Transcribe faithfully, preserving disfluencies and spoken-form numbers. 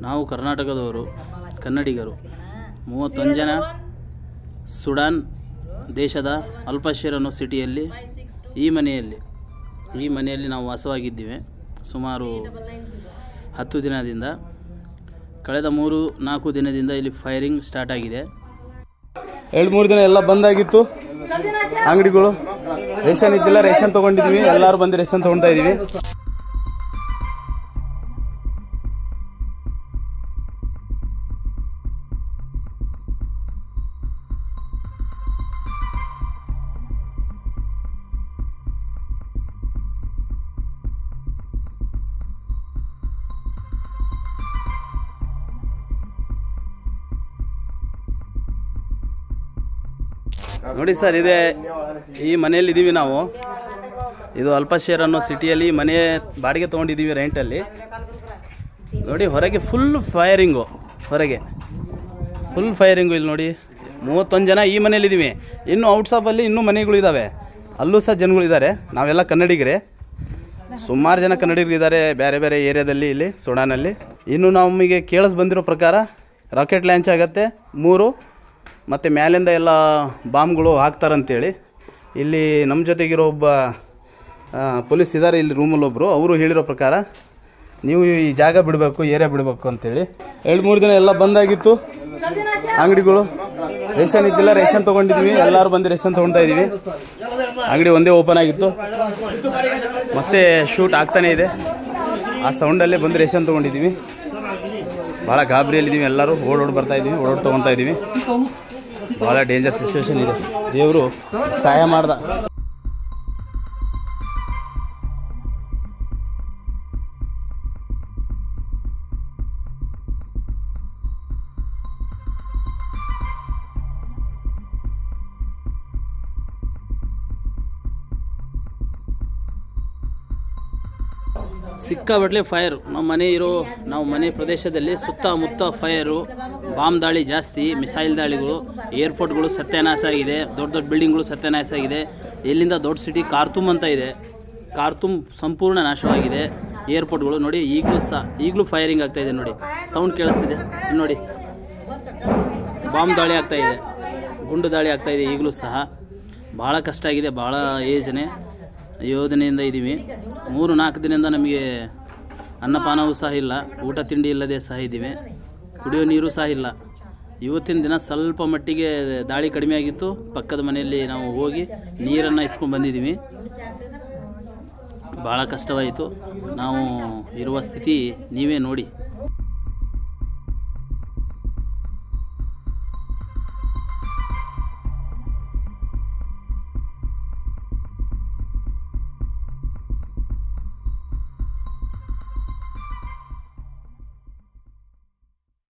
ನಾವು ಕರ್ನಾಟಕದವರು, ಕನ್ನಡಿಗರು, ಮೂವತ್ತೊಂದು ಜನ ಸುಡಾನ್ ದೇಶದ ಅಲ್ಪಶೀರ್ ಅನ್ನೋ ಸಿಟಿಯಲ್ಲಿ ಈ ಮನೆಯಲ್ಲಿ ಈ ಮನೆಯಲ್ಲಿ ನಾವು ವಾಸವಾಗಿದ್ದೀವಿ ಸುಮಾರು ಹತ್ತು ದಿನದಿಂದ. ಕಳೆದ ಮೂರು ನಾಲ್ಕು ದಿನದಿಂದ ಇಲ್ಲಿ ಫೈರಿಂಗ್ ಸ್ಟಾರ್ಟ್ ಆಗಿದೆ. ಎರಡು ಮೂರು ದಿನ ಎಲ್ಲ ಬಂದಾಗಿತ್ತು ಅಂಗಡಿಗಳು, ರೇಷನ್ ಇದ್ದಿಲ್ಲ, ರೇಷನ್ ತೊಗೊಂಡಿದ್ವಿ. ಎಲ್ಲರೂ ಬಂದು ರೇಷನ್ ತೊಗೊಳ್ತಾ ಇದ್ದೀವಿ. ನೋಡಿ ಸರ್, ಇದೆ ಈ ಮನೆಯಲ್ಲಿ ಇದ್ದೀವಿ ನಾವು. ಇದು ಅಲ್ಪಶೀರ್ ಅನ್ನೋ ಸಿಟಿಯಲ್ಲಿ ಮನೆ ಬಾಡಿಗೆ ತೊಗೊಂಡಿದ್ದೀವಿ ರೆಂಟಲ್ಲಿ. ನೋಡಿ ಹೊರಗೆ ಫುಲ್ ಫೈರಿಂಗು, ಹೊರಗೆ ಫುಲ್ ಫೈರಿಂಗು. ಇಲ್ಲಿ ನೋಡಿ ಮೂವತ್ತೊಂದು ಜನ ಈ ಮನೇಲಿ ಇದ್ದೀವಿ. ಇನ್ನು ಔಟ್ಸಾಪಲ್ಲಿ ಇನ್ನೂ ಮನೆಗಳು ಇದ್ದಾವೆ, ಅಲ್ಲೂ ಸಹ ಜನಗಳಿದ್ದಾರೆ. ನಾವೆಲ್ಲ ಕನ್ನಡಿಗರೇ, ಸುಮಾರು ಜನ ಕನ್ನಡಿಗರಿದ್ದಾರೆ ಬೇರೆ ಬೇರೆ ಏರಿಯಾದಲ್ಲಿ ಇಲ್ಲಿ ಸುಡಾನಲ್ಲಿ. ಇನ್ನು ನಮಗೆ ಕೇಳಿಸ್ ಬಂದಿರೋ ಪ್ರಕಾರ ರಾಕೆಟ್ ಲಾಂಚ್ ಆಗುತ್ತೆ ಮೂರು, ಮತ್ತು ಮ್ಯಾಲಿಂದ ಎಲ್ಲ ಬಾಂಬ್ಗಳು ಹಾಕ್ತಾರಂತೇಳಿ. ಇಲ್ಲಿ ನಮ್ಮ ಜೊತೆಗಿರೋ ಒಬ್ಬ ಪೊಲೀಸ್ ಇದ್ದಾರೆ ಇಲ್ಲಿ ರೂಮಲ್ಲಿ ಒಬ್ಬರು, ಅವರು ಹೇಳಿರೋ ಪ್ರಕಾರ ನೀವು ಈ ಜಾಗ ಬಿಡಬೇಕು, ಏರಿಯಾ ಬಿಡಬೇಕು ಅಂತೇಳಿ. ಎರಡು ಮೂರು ದಿನ ಎಲ್ಲ ಬಂದಾಗಿತ್ತು ಅಂಗಡಿಗಳು, ರೇಷನ್ ಇದ್ದಿಲ್ಲ, ರೇಷನ್ ತೊಗೊಂಡಿದ್ವಿ. ಎಲ್ಲರೂ ಬಂದು ರೇಷನ್ ತೊಗೊಳ್ತಾ ಇದ್ದೀವಿ. ಅಂಗಡಿ ಒಂದೇ ಓಪನ್ ಆಗಿತ್ತು, ಮತ್ತೆ ಶೂಟ್ ಆಗ್ತಾನೇ ಇದೆ. ಆ ಸೌಂಡಲ್ಲೇ ಬಂದು ರೇಷನ್ ತೊಗೊಂಡಿದ್ದೀವಿ. ಭಾಳ ಗಾಬರಿಯಲ್ಲಿದ್ದೀವಿ ಎಲ್ಲರೂ, ಓಡೋಡಿ ಬರ್ತಾ ಇದ್ದೀವಿ, ಓಡೋಡಿ ತೊಗೊಳ್ತಾ ಇದ್ದೀವಿ. ಭಾಳ ಡೇಂಜರ್ ಸಿಚುವೇಶನ್ ಇದೆ. ದೇವರು ಸಹಾಯ ಮಾಡ್ದ. ಸಿಕ್ಕಾಬಟ್ಲೆ ಫೈರ್. ನಮ್ಮ ಮನೆ ಇರೋ ನಾವು ಮನೆ ಪ್ರದೇಶದಲ್ಲಿ ಸುತ್ತಮುತ್ತ ಫೈರು, ಬಾಂಬ್ ದಾಳಿ ಜಾಸ್ತಿ, ಮಿಸೈಲ್ ದಾಳಿಗಳು, ಏರ್ಪೋರ್ಟ್ಗಳು ಸತ್ಯಾನಾಶ ಆಗಿದೆ, ದೊಡ್ಡ ದೊಡ್ಡ ಬಿಲ್ಡಿಂಗ್ಗಳು ಸತ್ಯಾನಾಶ ಆಗಿದೆ. ಇಲ್ಲಿಂದ ದೊಡ್ಡ ಸಿಟಿ ಖಾರ್ತೂಮ್ ಅಂತ ಇದೆ, ಖಾರ್ತೂಮ್ ಸಂಪೂರ್ಣ ನಾಶವಾಗಿದೆ. ಏರ್ಪೋರ್ಟ್ಗಳು ನೋಡಿ ಈಗಲೂ ಸಹ ಈಗಲೂ ಫೈರಿಂಗ್ ಆಗ್ತಾ ಇದೆ. ನೋಡಿ ಸೌಂಡ್ ಕೇಳಿಸ್ತಿದೆ ನೋಡಿ, ಬಾಂಬ್ ದಾಳಿ ಆಗ್ತಾ ಇದೆ, ಗುಂಡು ದಾಳಿ ಆಗ್ತಾ ಇದೆ ಈಗಲೂ ಸಹ. ಭಾಳ ಕಷ್ಟ ಆಗಿದೆ, ಭಾಳ ಯೋಜನೆ ಯೋಜನೆಯಿಂದ ಇದ್ದೀವಿ. ಮೂರು ನಾಲ್ಕು ದಿನದಿಂದ ನಮಗೆ ಅನ್ನಪಾನವೂ ಸಹ ಇಲ್ಲ, ಊಟ ತಿಂಡಿ ಇಲ್ಲದೆ ಸಹ ಇದ್ದೀವಿ, ಕುಡಿಯೋ ನೀರು ಸಹ ಇಲ್ಲ. ಇವತ್ತಿನ ದಿನ ಸ್ವಲ್ಪ ಮಟ್ಟಿಗೆ ದಾಳಿ ಕಡಿಮೆ ಆಗಿತ್ತು. ಪಕ್ಕದ ಮನೆಯಲ್ಲಿ ನಾವು ಹೋಗಿ ನೀರನ್ನು ಇಸ್ಕೊಂಡು ಬಂದಿದ್ದೀವಿ. ಭಾಳ ಕಷ್ಟವಾಯಿತು. ನಾವು ಇರುವ ಸ್ಥಿತಿ ನೀವೇ ನೋಡಿ.